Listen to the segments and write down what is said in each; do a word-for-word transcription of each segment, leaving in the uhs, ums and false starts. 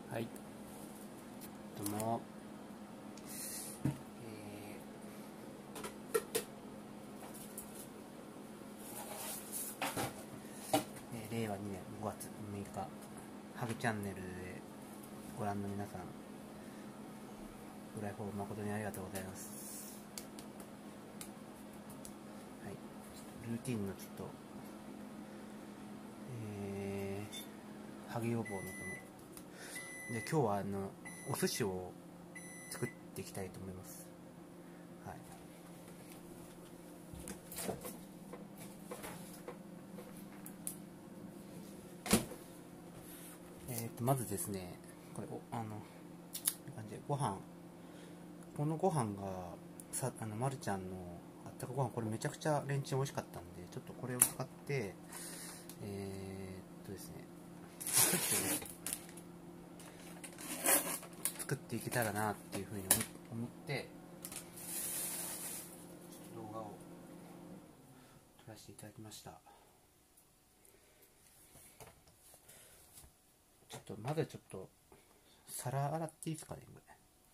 はい、どうも、えーえー、令和にねんごがつむいか、ハグチャンネルでご覧の皆さん、ご来訪誠にありがとうございます。はい、ルーティンのちょっと、えー、ハグ予防のためで、今日はあのお寿司を作っていきたいと思います。はい。えーとまずですね、これおあのこういう感じでご飯、このご飯がさあのまるちゃんのあったかご飯、これめちゃくちゃレンチン美味しかったんで、ちょっとこれを使ってえーっとですねお寿司を作っていけたらなっていうふうに思って動画を撮らせていただきました。ちょっとまずちょっと皿洗っていいですかね。これ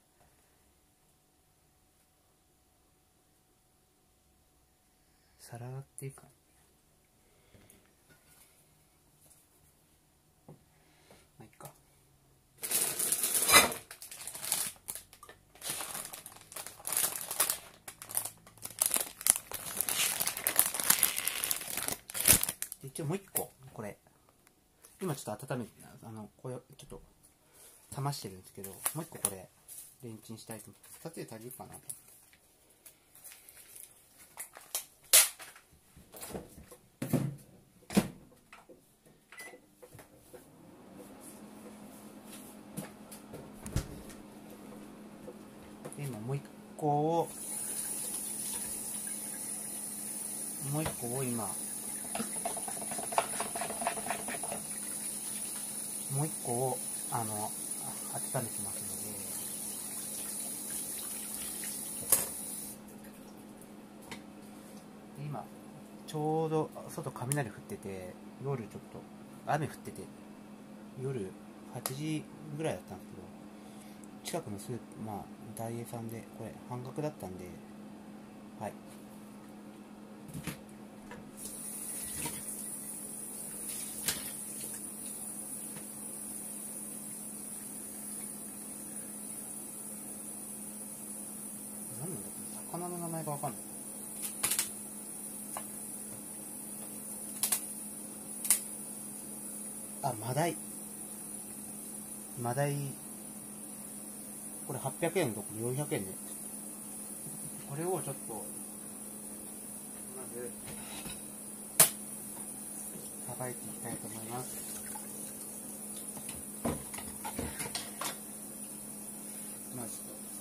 皿洗っていいか、まあいいか。一応もう一個これ今ちょっと温めて、あのこれちょっと冷ましてるんですけど、もう一個これレンチンしたいと思って、ふたつで足りるかなと。で今もう一個をもう一個を今もう一個をあの温めてますので、今ちょうど外雷降ってて、夜ちょっと雨降ってて、夜はちじぐらいだったんですけど、近くのスーパー、まあダイエーさんでこれ半額だったんで、はい、何なんだっけ、魚の名前がわかんない。あ、マダイマダイこれはっぴゃくえんのところよんひゃくえんで、これをちょっとまずさばいていきたいと思います。まず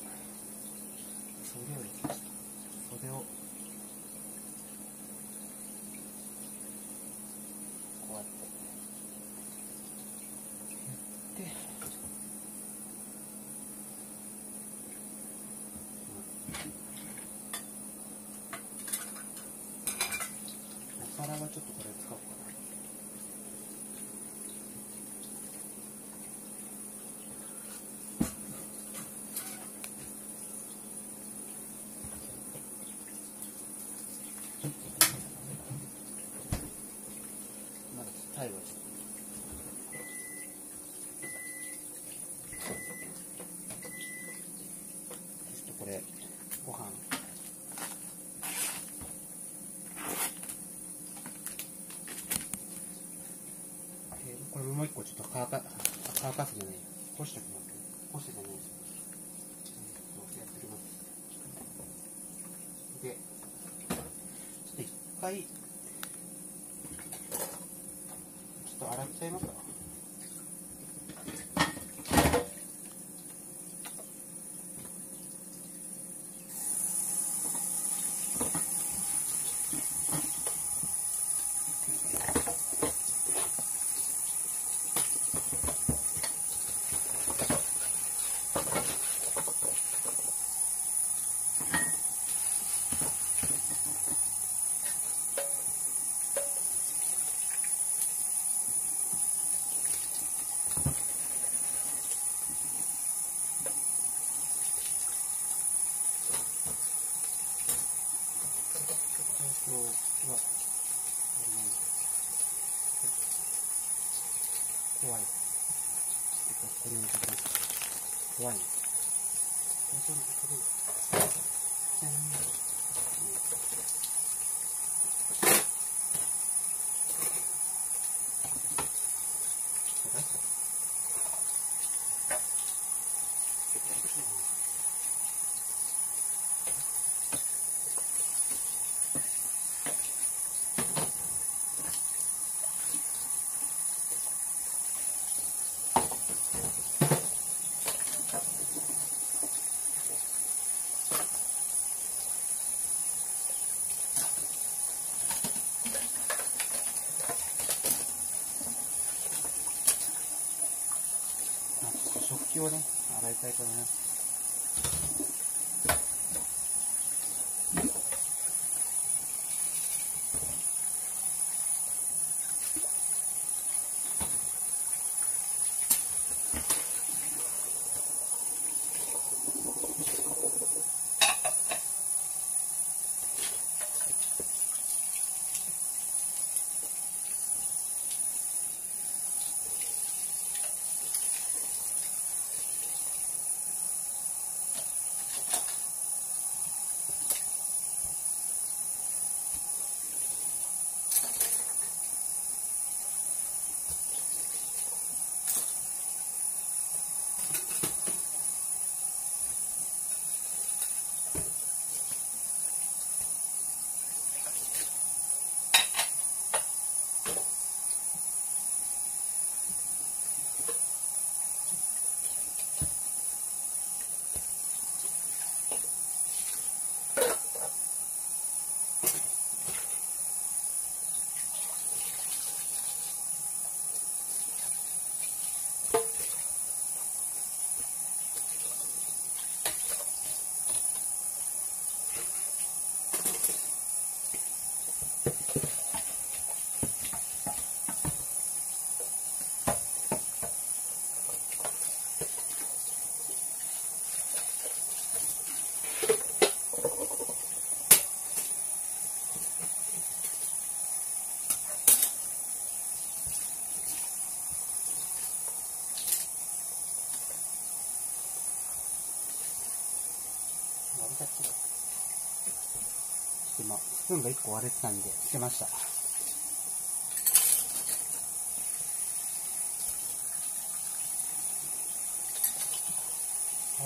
袖を入れました。袖をこうやってやって、お皿はちょっとこれ使おうかな。まずタイはちょっとそしてこれご飯、えー、これもう一個ちょっと乾か乾かすじゃない、干しておきますけど、干してじゃないですよ、えー、やっておきます。でちょっと一回ちょっと洗っちゃいますか。 怖い。ここに置いてきます。怖い。最初のこれ。じゃん。食器をね、洗いたいと思います。今スプーンがいっこ割れてたんで捨てました。はい、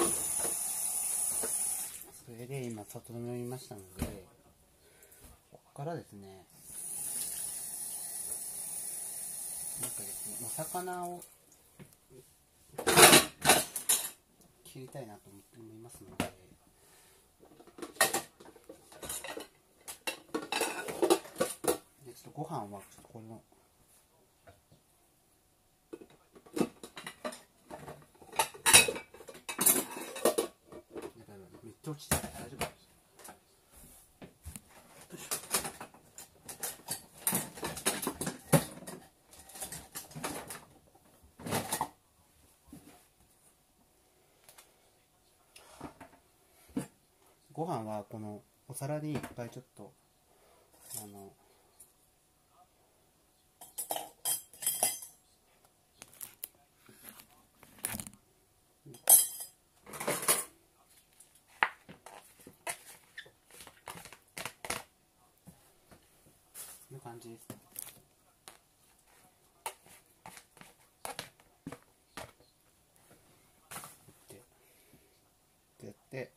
それで今整いましたので、ここからですね、なんかですね、お魚を切りたいなと思いますので、でちょっとご飯はちょっとこのめっちゃ落ちてる、大丈夫です。ご飯はこのお皿にいっぱいちょっとあのこんな感じです。でやって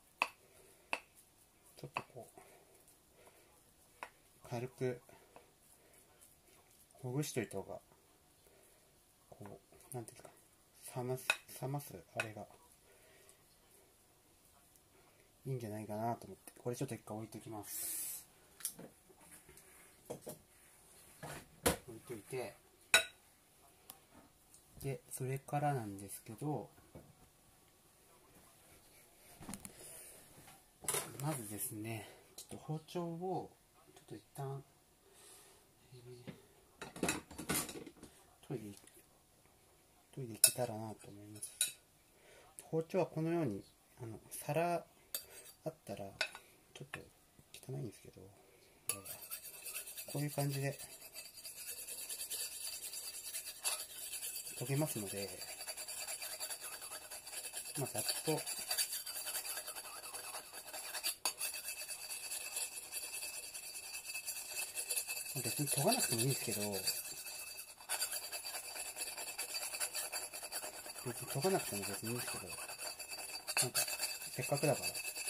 ちょっとこう軽くほぐしといた方がこうなんていうんですか、冷ます冷ますあれがいいんじゃないかなと思って、これちょっと一回置いときます。置いといて、でそれからなんですけど、まずですね、ちょっと包丁をちょっと一旦、えー、研いで研いでいけたらなと思います。包丁はこのようにあの皿あったらちょっと汚いんですけど、こういう感じで溶けますので、まあ、ざっと別に研がなくてもいいんですけど、別に研がなくても別にいいんですけど、なんかせっかくだから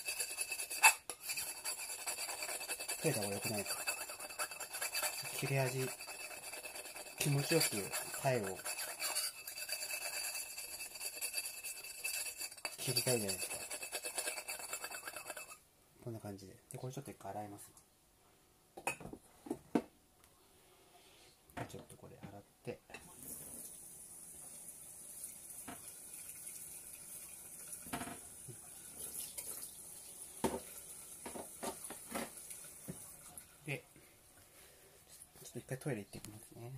研いだ方が良くないか。切れ味気持ちよく貝を切りたいじゃないですか。こんな感じで。で、これちょっと一回洗います。ちょっとこれ洗って、で、ちょっと一回トイレ行ってきますね。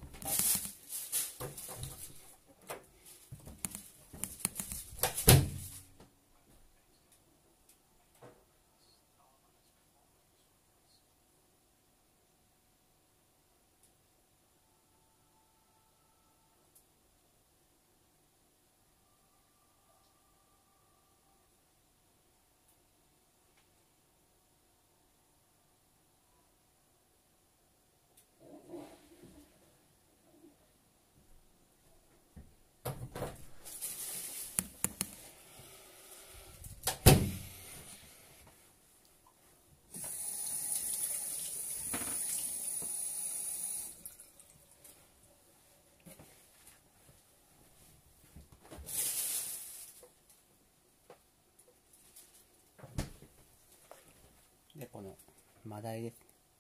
で、このマダイです。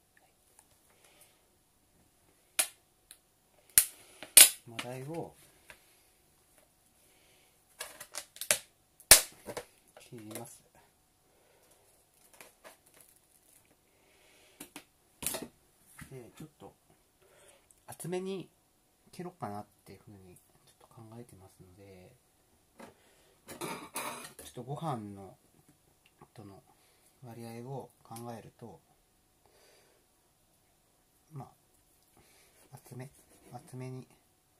マダイを切ります。で、ちょっと厚めに切ろうかなっていうふうにちょっと考えてますので、ちょっとご飯のとの割合を考えると、まあ厚め厚めに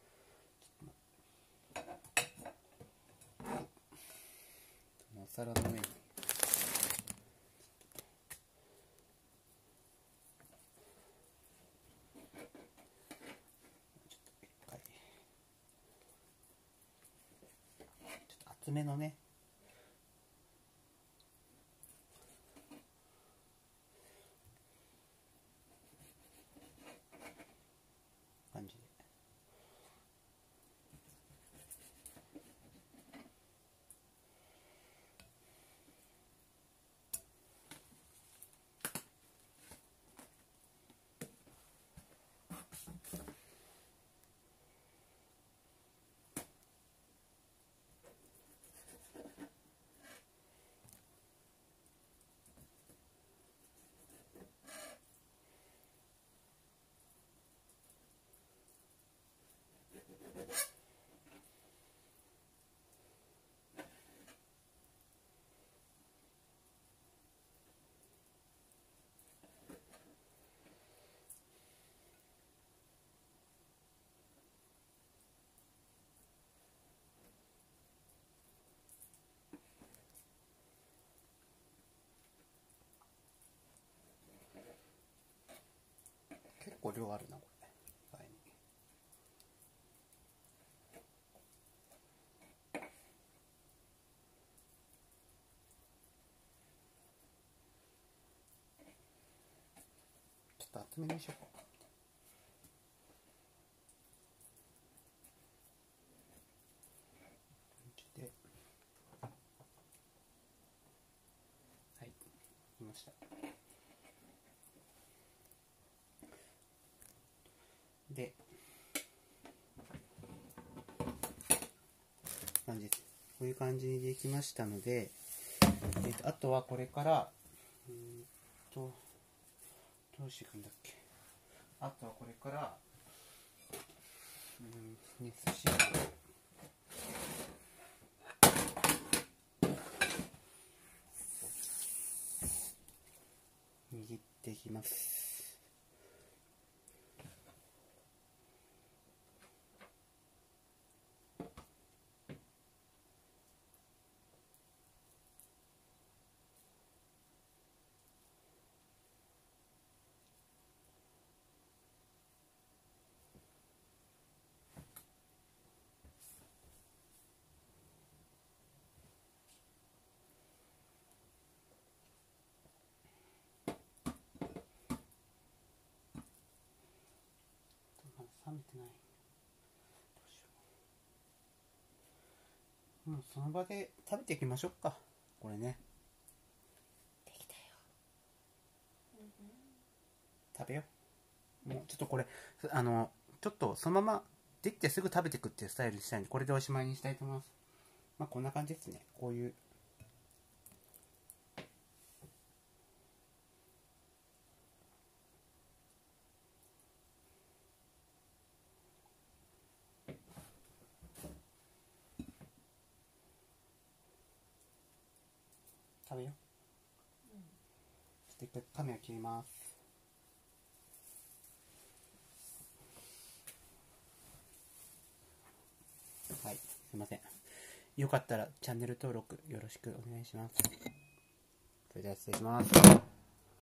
お皿の上に厚めのね、感じで結構量あるな、これ。意外にちょっと厚めにしようか。で、はい、いました。で、感じです。こういう感じにできましたので、えーと、あとはこれからうーんとどうしていくんだっけ。あとはこれからうん熱し握っていきます。 めてない。どうしよう。もうその場で食べていきましょうか。これね。 できたよ。 食べよう。もうちょっとこれあのちょっとそのままできてすぐ食べていくっていうスタイルにしたいんで、これでおしまいにしたいと思います。まあこんな感じですね。こういう。食べよう。ちょっと一回カメラ切ります。はい、すいません。よかったらチャンネル登録よろしくお願いします。それでは失礼します。